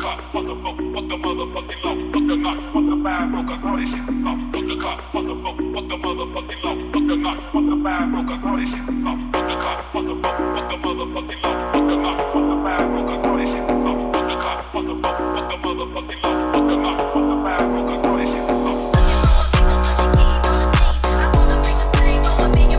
car, fuck the boat, fuck the motherfucking law, fuck the knock, fuck the vibe, broke, I call this shit off. Fuck the car, fuck the boat, fuck the motherfucking law, fuck the knock, fuck the vibe, broke, I call this shit off. Fuck the car, fuck the boat.